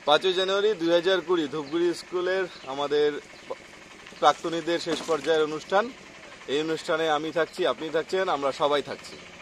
5ই জানুয়ারি 2020 ধূপগুড়ি স্কুলের আমাদের প্রাক্তনীদের শেষ পর্যায়ের অনুষ্ঠান। এই অনুষ্ঠানে আমি থাকছি, আপনি থাকছেন, আমরা সবাই থাকছি।